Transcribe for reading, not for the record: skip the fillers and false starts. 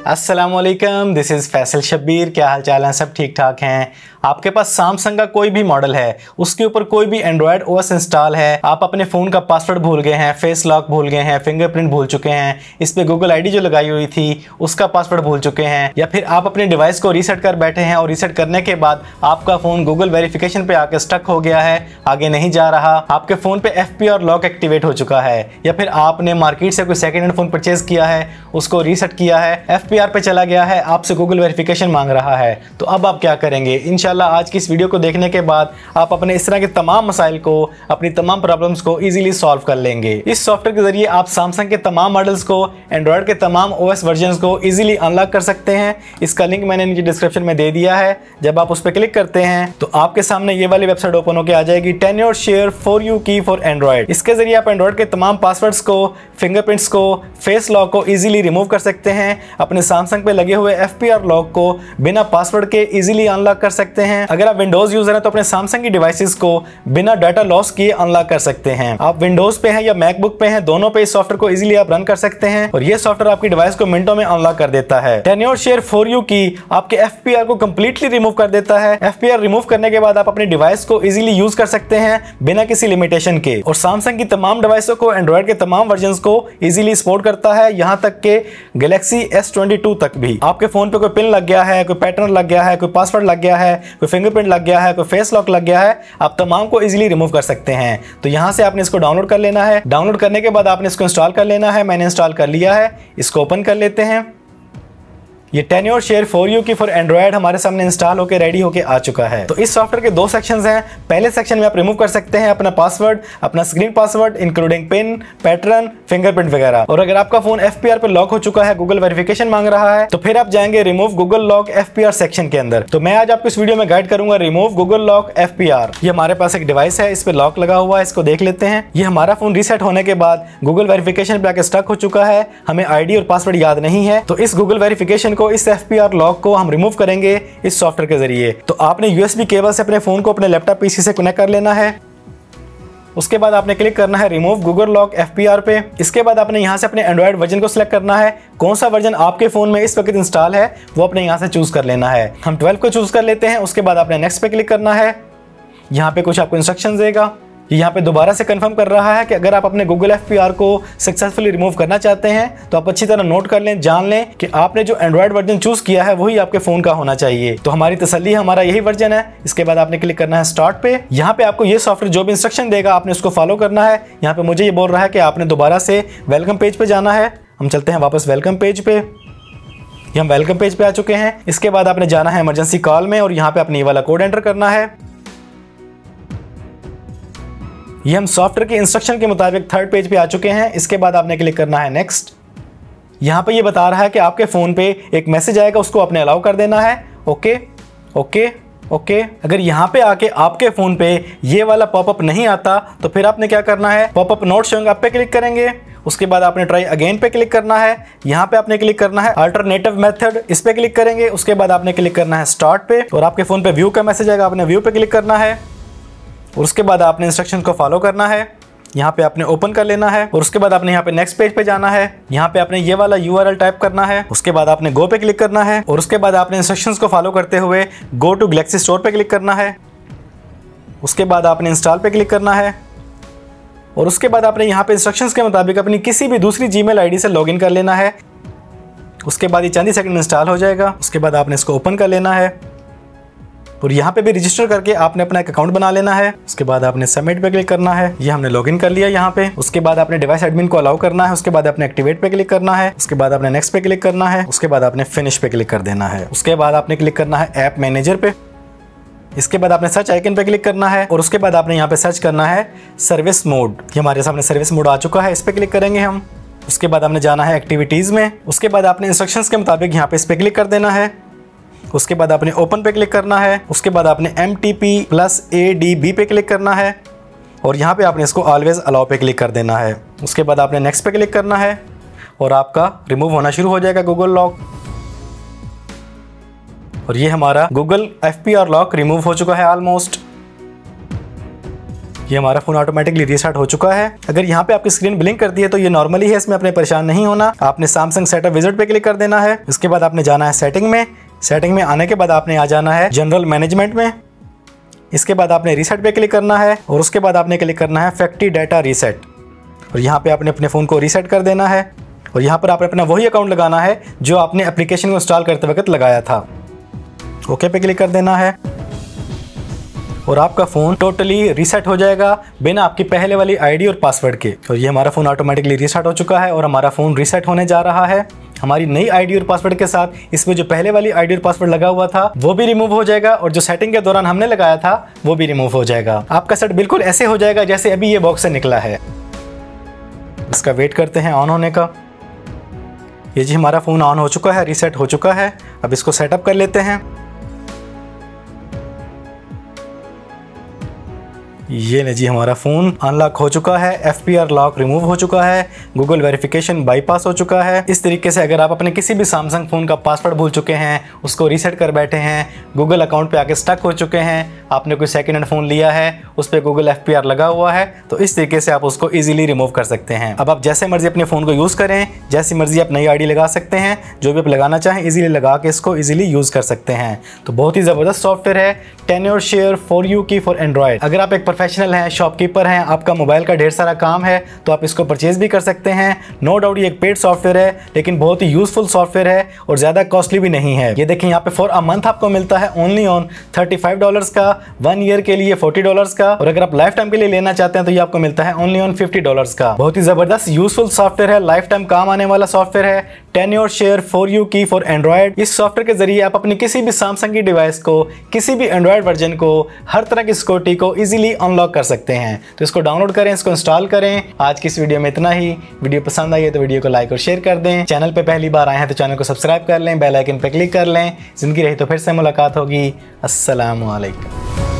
अस्सलामुअलैकुम, this is Faisal Shabbir. क्या हाल चाल हैं? सब ठीक ठाक हैं। आपके पास सैमसंग का कोई भी मॉडल है, उसके ऊपर कोई भी एंड्रॉयड ओएस इंस्टॉल है, आप अपने फ़ोन का पासवर्ड भूल गए हैं, फेस लॉक भूल गए हैं, फिंगरप्रिंट भूल चुके हैं, इस पर गूगल आईडी जो लगाई हुई थी उसका पासवर्ड भूल चुके हैं, या फिर आप अपने डिवाइस को रीसेट कर बैठे हैं और रीसेट करने के बाद आपका फ़ोन गूगल वेरिफिकेशन पे आके स्टक हो गया है, आगे नहीं जा रहा, आपके फ़ोन पे FPR लॉक एक्टिवेट हो चुका है, या फिर आपने मार्केट से कोई सेकेंड हैंड फ़ोन परचेज किया है, उसको रीसेट किया है, FPR पे चला गया है, आपसे गूगल वेरिफिकेशन मांग रहा है, तो अब आप क्या करेंगे? इंशाल्लाह आज की इस वीडियो को देखने के बाद आप अपने इस तरह के तमाम मसाइल को, अपनी तमाम प्रॉब्लम्स को इजीली सॉल्व कर लेंगे। इस सॉफ्टवेयर के जरिए आप सैमसंग के तमाम मॉडल्स को, एंड्रॉयड के तमाम OS वर्जन्स को इजीली अनलॉक कर सकते हैं। इसका लिंक मैंने नीचे डिस्क्रिप्शन में दे दिया है। जब आप उस पर क्लिक करते हैं तो आपके सामने ये वाली वेबसाइट ओपन होकर आ जाएगी, Tenorshare for you key for Android. इसके जरिए आप एंड्रॉयड के तमाम पासवर्ड्स को, फिंगरप्रिंट्स को, फेस लॉक को इजीली रिमूव कर सकते हैं। अपने सैमसंग पे लगे हुए FPR लॉक को बिना पासवर्ड के इजीली अनलॉक कर सकते हैं। अगर आप विंडोज यूजर हैं तो अपने सैमसंग की डिवाइसेस को बिना डाटा लॉस किए अनलॉक कर सकते हैं। आप विंडोज पे हैं या मैकबुक पे हैं, दोनों पे इस सॉफ्टवेयर को इजीली आप रन कर सकते हैं और ये सॉफ्टवेयर आपकी डिवाइस को मिनटों में अनलॉक कर देता है। टेन्योर शेयर फॉर यू की आपके FPR को कंप्लीटली रिमूव कर देता है। FPR रिमूव करने के बाद आप अपनी डिवाइस को इजीली यूज कर सकते हैं बिना किसी लिमिटेशन के, और सैमसंग की तमाम डिवाइसों को, एंड्रॉयड के तमाम वर्जन को इजीली सपोर्ट करता है, यहां तक के गैलेक्सी S22 तक भी। आपके फोन पे कोई पिन लग गया है, कोई पैटर्न लग गया है, कोई पासवर्ड लग गया है, कोई फिंगरप्रिंट लग गया है, कोई फेस लॉक लग गया है, आप तमाम को इजीली रिमूव कर सकते हैं। तो यहां से आपने इसको डाउनलोड कर लेना है। डाउनलोड करने के बाद आपने इसको इंस्टॉल कर लेना है। मैंने इंस्टॉल कर लिया है, इसको ओपन कर लेते हैं। ये Tenorshare for you key for Android हमारे सामने इंस्टॉल होकर रेडी होकर आ चुका है। तो इस सॉफ्टवेयर के दो सेक्शंस हैं। पहले सेक्शन में आप रिमूव कर सकते हैं अपना पासवर्ड, अपना screen password including pin, pattern, fingerprint वगैरह। और अगर आपका फोन FPR पे लॉक हो चुका है, गूगल वेरिफिकेशन मांग रहा है, तो फिर आप जाएंगे remove Google lock FPR section के अंदर। तो मैं आज आपको इस वीडियो में गाइड करूंगा रिमूव गूगल लॉक FPR। ये हमारे पास एक डिवाइस है, इस पे लॉक लगा हुआ है, इसको देख लेते हैं। ये हमारा फोन रीसेट होने के बाद गूगल वेरिफिकेशन पे आके स्टक हो चुका है, हमें ID और पासवर्ड याद नहीं है। तो इस गूगल वेरिफिकेशन को, इस FPR लॉक को हम रिमूव करेंगे इस सॉफ्टवेयर के जरिए। तो आपने USB केबल से अपने फोन को अपने लैपटॉप PC से कनेक्ट कर लेना है। उसके बाद आपने क्लिक करना है रिमूव गूगल लॉक FPR पे। इसके बाद आपने यहां से अपने एंड्रॉयड वर्जन को सिलेक्ट करना है। कौन सा वर्जन आपके फोन में इस वक्त इंस्टॉल है वो अपने यहां से चूज कर लेना है। हम 12 को चूज कर लेते हैं। उसके बाद आपने नेक्स्ट पे क्लिक करना है। यहाँ पे कुछ आपको इंस्ट्रक्शन देगा। यहाँ पे दोबारा से कंफर्म कर रहा है कि अगर आप अपने गूगल FPR को सक्सेसफुली रिमूव करना चाहते हैं तो आप अच्छी तरह नोट कर लें, जान लें कि आपने जो एंड्रॉयड वर्जन चूज किया है वही आपके फोन का होना चाहिए। तो हमारी तसल्ली, हमारा यही वर्जन है। इसके बाद आपने क्लिक करना है स्टार्ट पे। यहाँ पे आपको ये सॉफ्टवेयर जो भी इंस्ट्रक्शन देगा आपने उसको फॉलो करना है। यहाँ पे मुझे ये बोल रहा है कि आपने दोबारा से वेलकम पेज पे जाना है। हम चलते हैं वापस वेलकम पेज पे। हम वेलकम पेज पे आ चुके हैं। इसके बाद आपने जाना है इमरजेंसी कॉल में और यहाँ पे अपनी ये वाला कोड एंटर करना है। ये हम सॉफ्टवेयर के इंस्ट्रक्शन के मुताबिक थर्ड पेज पे आ चुके हैं। इसके बाद आपने क्लिक करना है नेक्स्ट। यहाँ पे ये बता रहा है कि आपके फ़ोन पे एक मैसेज आएगा, उसको आपने अलाउ कर देना है। Okay okay okay. अगर यहाँ पे आके आपके फ़ोन पे ये वाला पॉपअप नहीं आता तो फिर आपने क्या करना है, पॉपअप नॉट शोइंग आप पे क्लिक करेंगे। उसके बाद आपने ट्राई अगेन पे क्लिक करना है। यहाँ पे आपने क्लिक करना है अल्टरनेटिव मेथड, इस पे क्लिक करेंगे। उसके बाद आपने क्लिक करना है स्टार्ट पे और आपके फ़ोन पे व्यू का मैसेज आएगा, आपने व्यू पे क्लिक करना है और उसके बाद आपने इंस्ट्रक्शन को फॉलो करना है। यहाँ पे आपने ओपन कर लेना है और उसके बाद आपने यहाँ पे नेक्स्ट पेज पे जाना है। यहाँ पे आपने ये वाला URL टाइप करना है। उसके बाद आपने गो पे क्लिक करना है और उसके बाद आपने इंस्ट्रक्शंस को फॉलो करते हुए गो टू गैलेक्सी स्टोर पे क्लिक करना है। उसके बाद आपने इंस्टॉल पे क्लिक करना है और उसके बाद आपने यहाँ पे इंस्ट्रक्शंस के मुताबिक अपनी किसी भी दूसरी Gmail ID से लॉगिन कर लेना है। उसके बाद ये चंद ही सेकंड में इंस्टॉल हो जाएगा। उसके बाद आपने इसको ओपन कर लेना है और यहाँ पे भी रजिस्टर करके आपने अपना एक अकाउंट बना लेना है। उसके बाद आपने सबमिट पे क्लिक करना है। ये हमने लॉगिन कर लिया यहाँ पे। उसके बाद आपने डिवाइस एडमिन को अलाउ करना है। उसके बाद आपने एक्टिवेट पे क्लिक करना है। उसके बाद आपने नेक्स्ट पे क्लिक करना है। उसके बाद आपने फिनिश पे क्लिक कर देना है। उसके बाद आपने क्लिक करना है ऐप मैनेजर पे। इसके बाद आपने सर्च आइकन पे क्लिक करना है और उसके बाद आपने यहाँ पे सर्च करना है सर्विस मोड। ये हमारे सामने सर्विस मोड आ चुका है, इस पे क्लिक करेंगे हम। उसके बाद हमने जाना है एक्टिविटीज़ में। उसके बाद आपने इंस्ट्रक्शंस के मुताबिक यहाँ पे इस पे क्लिक कर देना है। उसके बाद आपने ओपन पे क्लिक करना है। उसके बाद आपने MTP+ADB पे क्लिक करना है और यहाँ पे आपने इसको ऑलवेज अलाउ पे क्लिक कर देना है। उसके बाद आपने नेक्स्ट पे क्लिक करना है और आपका रिमूव होना शुरू हो जाएगा गूगल लॉक। और ये हमारा गूगल FPR लॉक रिमूव हो चुका है ऑलमोस्ट। ये हमारा फ़ोन ऑटोमेटिकली रीस्टार्ट हो चुका है। अगर यहाँ पे आपकी स्क्रीन ब्लिंक करती है तो ये नॉर्मली है, इसमें अपने परेशान नहीं होना। आपने सैमसंग सेटअप विजिट पे क्लिक कर देना है। इसके बाद आपने जाना है सेटिंग में। सेटिंग में आने के बाद आपने आ जाना है जनरल मैनेजमेंट में। इसके बाद आपने रीसेट पे क्लिक करना है और उसके बाद आपने क्लिक करना है फैक्ट्री डाटा रीसेट, और यहाँ पे आपने अपने फ़ोन को रीसेट कर देना है। और यहाँ पर आपने अपना वही अकाउंट लगाना है जो आपने एप्लीकेशन को इंस्टॉल करते वक्त लगाया था। ओके पे क्लिक कर देना है और आपका फ़ोन टोटली रीसेट हो जाएगा बिना आपकी पहले वाली आईडी और पासवर्ड के। और ये हमारा फ़ोन ऑटोमेटिकली रीसेट हो चुका है और हमारा फ़ोन रीसेट होने जा रहा है। हमारी नई आईडी और पासवर्ड के साथ इसमें जो पहले वाली आईडी और पासवर्ड लगा हुआ था वो भी रिमूव हो जाएगा और जो सेटिंग के दौरान हमने लगाया था वो भी रिमूव हो जाएगा। आपका सेट बिल्कुल ऐसे हो जाएगा जैसे अभी ये बॉक्स से निकला है। इसका वेट करते हैं ऑन होने का। ये जी हमारा फ़ोन ऑन हो चुका है, रीसेट हो चुका है। अब इसको सेटअप कर लेते हैं। ये ले जी हमारा फ़ोन अनलॉक हो चुका है, FPR लॉक रिमूव हो चुका है, गूगल वेरिफिकेशन बाईपास हो चुका है। इस तरीके से अगर आप अपने किसी भी सैमसंग फ़ोन का पासवर्ड भूल चुके हैं, उसको रीसेट कर बैठे हैं, गूगल अकाउंट पे आके स्टक हो चुके हैं, आपने कोई सेकेंड हैंड फ़ोन लिया है उस पर गूगल FPR लगा हुआ है, तो इस तरीके से आप उसको ईजिली रिमूव कर सकते हैं। अब आप जैसे मर्जी अपने फ़ोन को यूज़ करें, जैसी मर्जी आप नई आईडी लगा सकते हैं, जो भी आप लगाना चाहें ईजिली लगा के इसको ईजिली यूज़ कर सकते हैं। तो बहुत ही ज़बरदस्त सॉफ्टवेयर है TenureShare for You की फॉर एंड्रॉयड। अगर आप एक प्रोफेशनल हैं, शॉपकीपर हैं, आपका मोबाइल का ढेर सारा काम है तो आप इसको परचेज भी कर सकते हैं। नो डाउट ये एक पेड सॉफ्टवेयर है लेकिन बहुत ही यूजफुल सॉफ्टवेयर है और ज़्यादा कॉस्टली भी नहीं है। ये देखिए यहाँ पे फॉर अ मंथ आपको मिलता है ओनली ऑन $35 का, 1 ईयर के लिए $40 का, और अगर आप लाइफ टाइम के लिए लेना चाहते हैं तो ये आपको मिलता है ओनली ऑन $50 का। बहुत ही ज़बरदस्त यूजफुल सॉफ्टवेयर है, लाइफ टाइम काम आने वाला सॉफ्टवेयर है TenureShare for You की फॉर एंड्रॉयड। इस सॉफ्टवेयर के जरिए आप अपनी किसी भी सैमसंग की डिवाइस को, किसी भी एंड्रॉयड वर्जन को, हर तरह की सिक्योरिटी को इजीली अनलॉक कर सकते हैं। तो इसको डाउनलोड करें, इसको इंस्टॉल करें। आज की इस वीडियो में इतना ही। वीडियो पसंद आई है तो वीडियो को लाइक और शेयर कर दें। चैनल पे पहली बार आए हैं तो चैनल को सब्सक्राइब कर लें, बेल आइकन पे क्लिक कर लें। जिंदगी रही तो फिर से मुलाकात होगी। अस्सलाम वालेकुम।